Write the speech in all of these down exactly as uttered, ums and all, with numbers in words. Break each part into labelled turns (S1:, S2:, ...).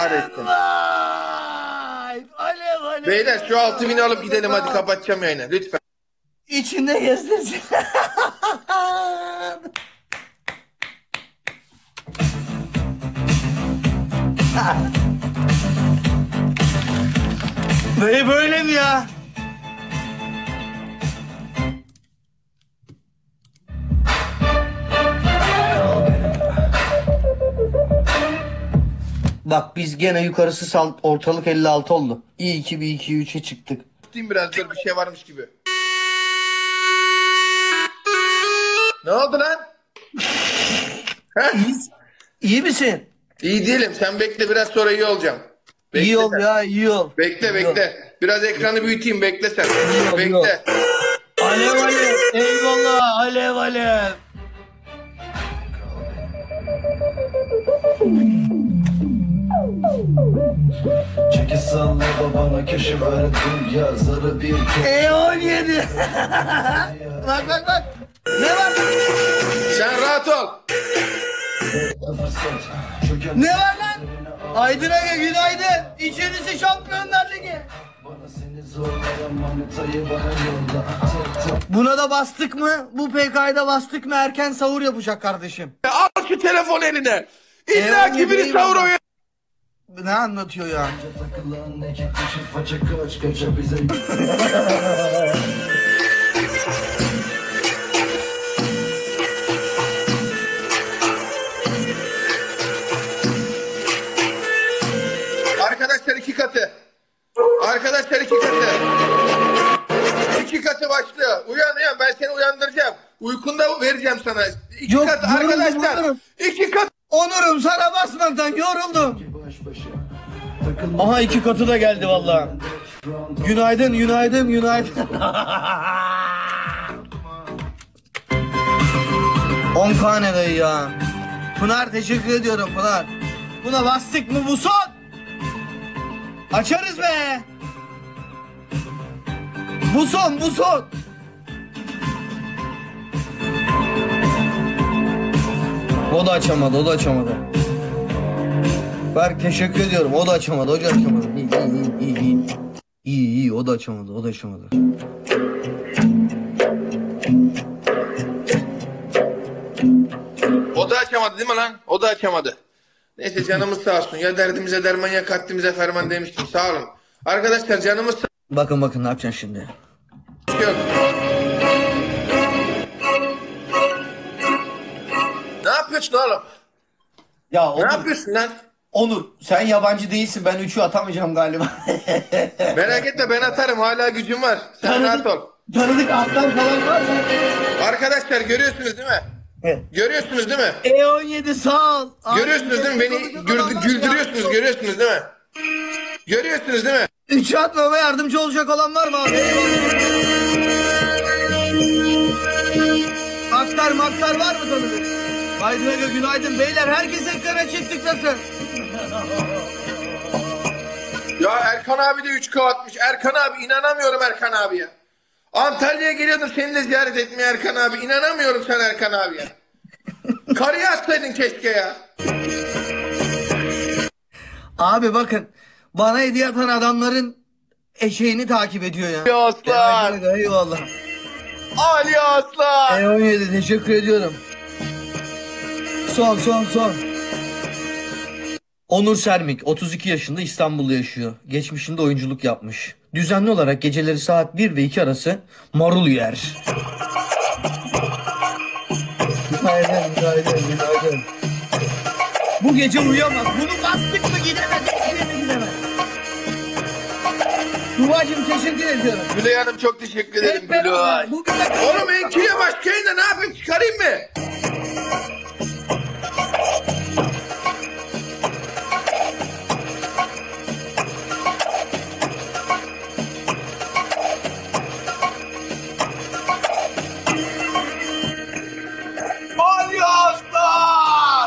S1: kahretsin.
S2: Vay! Alev alev.
S1: Beyler şu altı bini alıp gidelim, hadi kapatacağım yayını lütfen.
S2: İçinde gezdirsin. Böyle böyle mi ya? Bak biz gene yukarısı sal, ortalık elli altı oldu. İyi ki bir iki üçe çıktık.
S1: Tutayım biraz, dur, bir şey varmış gibi. Ne oldu lan?
S2: İyi, iyi misin?
S1: İyi değilim, sen bekle, biraz sonra iyi olacağım. Bekle
S2: İyi ol
S1: sen.
S2: ya, iyi ol.
S1: Bekle
S2: İyi
S1: bekle.
S2: ol.
S1: Biraz ekranı büyüteyim, bekle sen.
S2: ol, iyi ol.
S1: Bekle.
S2: Alev alev, eyvallah, alev alev.
S3: Çeki salla babana köşe verdim yazarı bir kez.
S2: E on yedi. Bak bak bak. Ne var?
S1: Sen rahat ol.
S2: Ne var lan? Aydın Aga günaydın. İçerisi Şampiyonlar Ligi.
S3: Bana seni zorlayan manitayı bana yolla. Tık tık.
S2: Buna da bastık mı? Bu P K'ya da bastık mı erken sahur yapacak kardeşim.
S1: Al şu telefon eline. İlla
S2: Eyvallah,
S1: ki biri
S2: eyvallah.
S1: sahur oynayacak.
S2: Ne anlatıyor ya?
S3: Takılan ekip dışı faça kaç kaça bize.
S1: Arkadaşlar iki katı. Arkadaşlar iki katı. İki katı başlıyor. Uyan uyan, ben seni uyandıracağım. Uykunda vereceğim sana. İki
S2: Yok,
S1: katı
S2: yoruldum,
S1: arkadaşlar.
S2: yoruldum.
S1: İki katı.
S2: Onurum sana basmaktan yoruldum.
S3: Baş başa. Takılan
S2: Aha iki katı da geldi vallahi. Günaydın, günaydın, günaydın. on K ne dayı ya. Pınar teşekkür ediyorum Pınar. Buna bastık mı bu son? Açarız be. Bu son, bu son. O da açamadı, o da açamadı. Berk teşekkür ediyorum. O da açamadı, o da açamadı. İyi, iyi, iyi, iyi. İyi, iyi, o da açamadı, o da açamadı.
S1: O da açamadı değil mi lan? O da açamadı. Neyse canımız sağ olsun. Ya derdimize derman ya kaddimize ferman demiştim. Sağ olun. Arkadaşlar canımız sağ
S2: Bakın bakın ne yapacaksın şimdi?
S1: olsun. Ne yapıyorsun oğlum?
S2: Ya
S1: Ne
S2: Onur,
S1: yapıyorsun lan?
S2: Onur sen yabancı değilsin. Ben üçü atamayacağım galiba.
S1: Merak etme, ben atarım, hala gücüm var. Sen rahat ol.
S2: Tanıdık alttan falan var mı?
S1: Arkadaşlar görüyorsunuz değil mi?
S2: Evet.
S1: Görüyorsunuz değil mi?
S2: E on yedi sağ ol.
S1: Görüyorsunuz değil mi? Beni güldü- güldürüyorsunuz, görüyorsunuz değil mi? Görüyorsunuz değil mi?
S2: Üçü atmama yardımcı olacak olan var mı abi? Maktar maktar var mı tanıdık? Haydi Aga günaydın beyler. Herkes ekrana çıktık nasıl?
S1: Ya Erkan abi de üç K atmış. Erkan abi, inanamıyorum Erkan abiye. Antalya'ya geliyordum seni de ziyaret etmeye Erkan abi. İnanamıyorum sen Erkan abiye. Karıya atsaydın keşke ya.
S2: Abi bakın bana hediye atan adamların eşeğini takip ediyor ya.
S1: Ali Aslan.
S2: Haydi Aga, eyvallah.
S1: Ali Aslan.
S2: E on yedi teşekkür ediyorum. Son son son. Onur Sermik otuz iki yaşında, İstanbul'da yaşıyor. Geçmişinde oyunculuk yapmış. Düzenli olarak geceleri saat bir ve iki arası marul yer. Günaydın, günaydın, günaydın. Bu gece uyuyamaz. Bunu bastık mı gidemez. Hiçbir yere gidemez. Duvacım teşekkür ediyorum.
S1: Gülay Hanım çok teşekkür ederim
S2: Hep beraber.
S1: Gülay.
S2: Bugün de...
S1: Oğlum Enki'ye başkayın da ne yapayım, çıkarayım mı? Ali Aslan.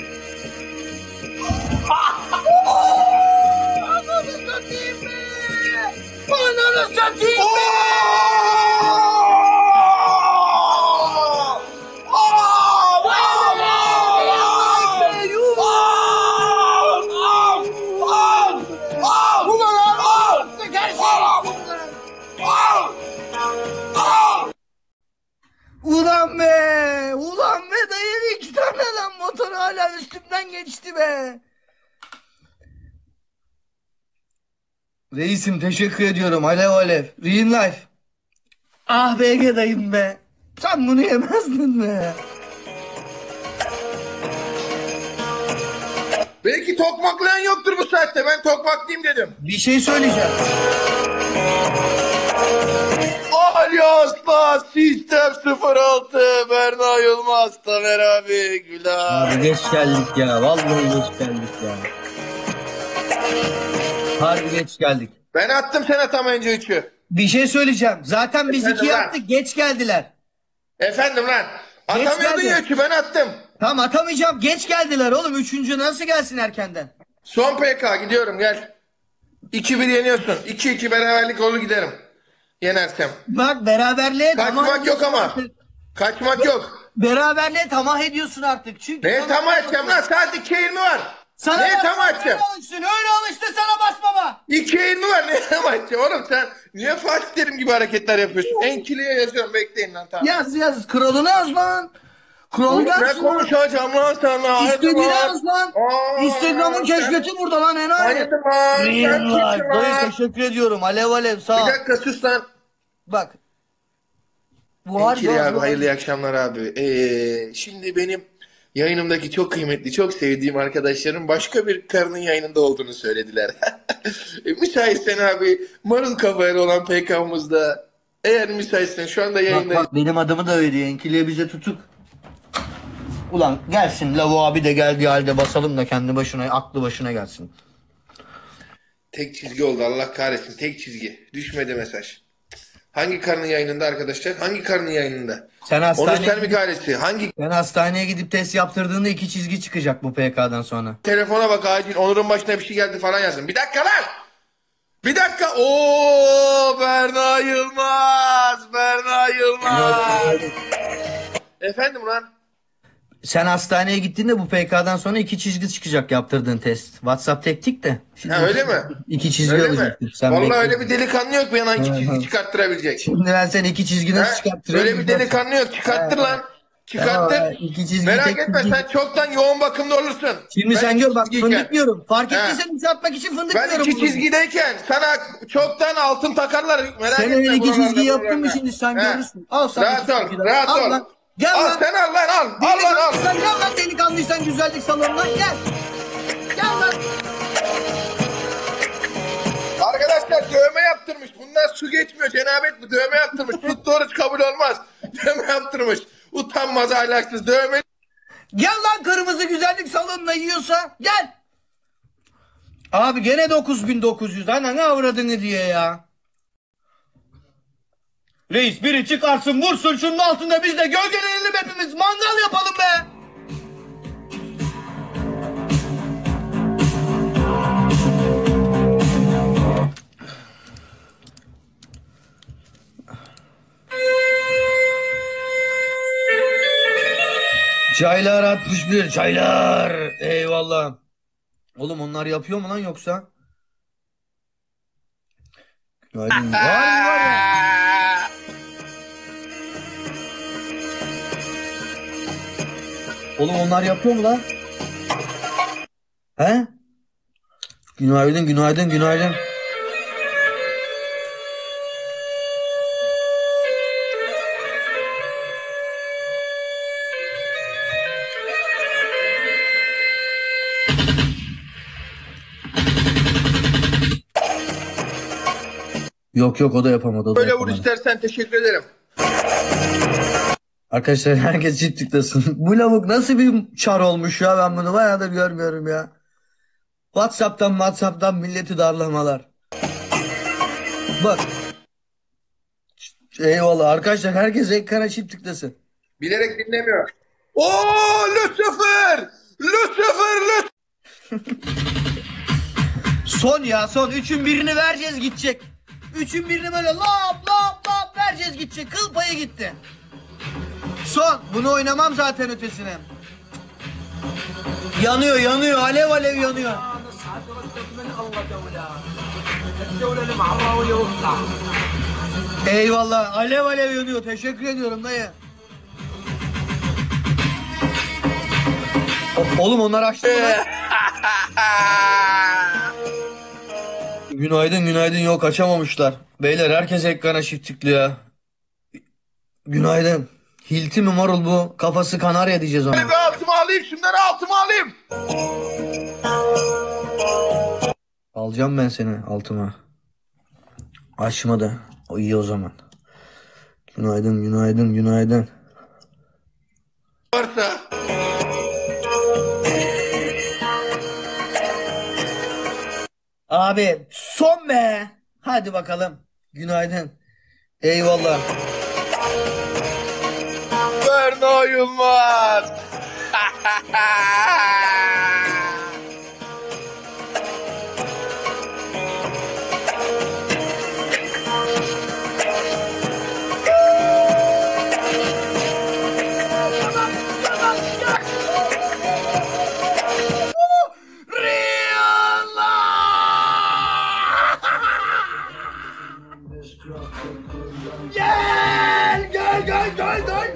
S2: Ananı satayım be. hala üstümden geçti be. Reisim teşekkür ediyorum. Alev alev. Real life. Ah be Ege dayım be. Sen bunu yemezdin be.
S1: Belki tokmaklayan yoktur bu saatte. Ben tokmaklıyım dedim.
S2: Bir şey söyleyeceğim.
S1: Alyasla Sistem sıfır altı Berna Yılmaz Tamer abi Güler.
S2: Abi geç geldik ya. Vallahi geç geldik ya. Harbi geç geldik.
S1: Ben attım sen atamayınca üçü.
S2: Bir şey söyleyeceğim. Zaten biz
S1: Efendim
S2: iki
S1: lan?
S2: yaptık. Geç geldiler.
S1: Efendim lan. Atamıyordun
S2: geldi.
S1: ya üçü ben attım.
S2: Tamam atamayacağım. Geç geldiler oğlum. Üçüncü nasıl gelsin erkenden?
S1: Son P K gidiyorum gel. iki bir yeniyorsun. iki iki beraberlik olur giderim. Yenersem.
S2: Bak beraberliğe tamah
S1: Kaçmak yok
S2: ediyorsun
S1: ama.
S2: artık.
S1: Kaçmak yok.
S2: Beraberliğe tamah ediyorsun artık. Çünkü
S1: Neye
S2: sana-
S1: tamam edeceğim lan? Saat ikiye yirmi var.
S2: Sana
S1: Neye
S2: basma,
S1: tamam
S2: öyle
S1: edeceğim?
S2: alışsın. Öyle alıştı sana bas baba.
S1: ikiye yirmi var. Neye tamam edeceğim? Oğlum sen niye Fatih Terim gibi hareketler yapıyorsun? Enkiliye yazıyorum. Bekleyin lan tamam.
S2: Yaz yaz. Kralını yaz lan. Kralı
S1: Oğlum ne
S2: gelsin lan.
S1: konuşacağım lan sana?
S2: İstediğini
S1: Haydi
S2: yaz lan.
S1: Aa,
S2: Instagram'ın
S1: sen-
S2: keşfeti burada lan enayi.
S1: Haydi lan. Sen
S2: Real
S1: kimsin
S2: life. Dayı
S1: lan?
S2: teşekkür ediyorum. Alev alev sağ ol.
S1: Bir dakika sus lan.
S2: Bak. Bu harbi
S1: Enkili abi
S2: bu
S1: hayırlı
S2: harbi.
S1: akşamlar abi. Ee, şimdi benim yayınımdaki çok kıymetli, çok sevdiğim arkadaşlarım başka bir karının yayınında olduğunu söylediler. e, müsaitsen abi marul kafayla olan P K'mızda eğer müsaitsen şu anda
S2: Bak
S1: yayındayız.
S2: bak benim adımı da veriyor. Enkiliye bize tutuk. Ulan gelsin Lavu abi de geldiği halde basalım da kendi başına aklı başına gelsin.
S1: Tek çizgi oldu Allah kahretsin tek çizgi. Düşmedi mesaj. Hangi karının yayınında arkadaşlar? Hangi karının yayınında?
S2: Sen
S1: Onur
S2: hastaneye,
S1: Selmi kahretsi. Hangi
S2: sen hastaneye gidip test yaptırdığında iki çizgi çıkacak bu P K'dan sonra.
S1: telefona bak acil Onur'un başına bir şey geldi falan yazın. Bir dakika lan! Bir dakika. Oo Berna Yılmaz. Berna Yılmaz. Efendim lan?
S2: Sen hastaneye gittiğinde bu P K'dan sonra iki çizgi çıkacak yaptırdığın test. WhatsApp teknik de. Şimdi
S1: Ha öyle mi?
S2: İki çizgi
S1: Öyle mi?
S2: alacaktır. Sen
S1: Vallahi
S2: bekle.
S1: öyle bir delikanlı yok bana iki
S2: Hı,
S1: çizgi
S2: hı.
S1: çıkarttırabilecek.
S2: Şimdi ben sen iki çizgi
S1: Ha?
S2: nasıl çıkarttırıyorum?
S1: Öyle bir delikanlı yok. Çıkarttır lan. Çıkarttır.
S2: Tamam, iki çizgi
S1: Merak
S2: tek
S1: etme
S2: çizgi-
S1: sen çoktan yoğun bakımda olursun.
S2: Şimdi
S1: Ben
S2: sen
S1: iki
S2: gör bak
S1: çizgiyken-
S2: fındık diyorum. Fark
S1: Ha.
S2: ettiysen bizi atmak için fındık
S1: Ben
S2: diyorum.
S1: iki çizgideyken sana çoktan altın takarlar. Merak
S2: Sen
S1: etme.
S2: öyle iki
S1: buralarda,
S2: çizgi yaptın mı
S1: buralarda.
S2: şimdi sen
S1: Ha.
S2: görürsün. Al sana
S1: Rahat
S2: iki
S1: ol.
S2: çizgi.
S1: Rahat
S2: Al
S1: ol.
S2: lan. Gel
S1: Al
S2: lan.
S1: sen al lan al. Al lan al.
S2: Delikanlıysan gel lan delikanlıysan güzellik salonuna gel. Gel lan.
S1: Arkadaşlar dövme yaptırmış. Bundan su geçmiyor. Cenabet bu dövme yaptırmış. Tut doğrusu kabul olmaz. Dövme yaptırmış. Utanmaz ahlaksız dövme.
S2: Gel lan kırmızı güzellik salonuna yiyorsa gel. Abi gene dokuz bin dokuz yüz. Ana ne avradını diye ya. Reis biri çıkarsın vursun şunun altında biz de gölgelenelim hepimiz mangal yapalım be. Çaylar altmış bir çaylar. Eyvallah. Oğlum onlar yapıyor mu lan yoksa? Günaydın. Vay var ya. Oğlum onlar yapıyor mu lan? He? Günaydın, günaydın, günaydın. Yok yok o da yapamadı. O da
S1: Böyle vur
S2: yapamadı.
S1: istersen teşekkür ederim.
S2: Arkadaşlar herkes çift tıklasın. Bu lavuk nasıl bir çar olmuş ya ben bunu bayağıdır görmüyorum ya. Whatsapp'tan Whatsapp'tan milleti darlamalar. Bak. Eyvallah arkadaşlar herkes ekrana çift tıklasın.
S1: Bilerek dinlemiyor. Oo Lucifer! Lucifer! Lucifer!
S2: Son ya son. Üçün birini vereceğiz gidecek. Üçün birini böyle lap lap lap vereceğiz gidecek. Kıl payı gitti. Son. Bunu oynamam zaten ötesine. Yanıyor yanıyor. Alev alev yanıyor. Eyvallah. Alev alev yanıyor. Teşekkür ediyorum dayı. Oğlum onlar açtı mı lan? Günaydın günaydın, yok açamamışlar. Beyler herkes ekrana çift tıklıyor. Günaydın. Hilti mi morul bu? Kafası kanarya diyeceğiz ona.
S1: Bir altıma alayım, şunları altıma alayım.
S2: Alacağım ben seni altıma. Açmadı. O iyi o zaman. Günaydın günaydın günaydın.
S1: Varsa.
S2: Abi son be. Hadi bakalım. Günaydın. Eyvallah.
S1: Berna Yılmaz.
S2: Gel gel gel gel gel.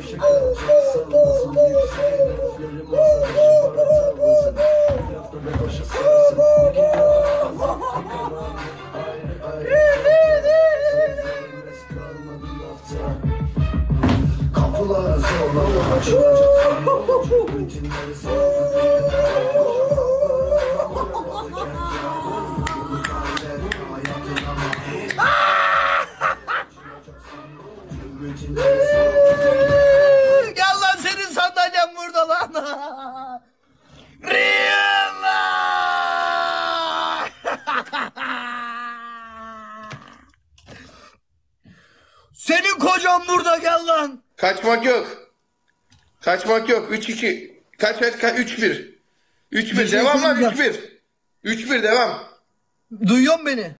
S3: Kapılar zorla açılacak. Rutinleri
S2: Gel lan, senin sandalyen burada lan. Riyallah. Senin kocan burada, gel lan.
S1: Kaçmak yok. Kaçmak yok. üç iki. Kaç kaç kaç? üç bir. üç bir.
S2: Bir şey
S1: Devam lan
S2: söyleyeceğim.
S1: üç bir. üç bir devam.
S2: Duyuyor musun beni?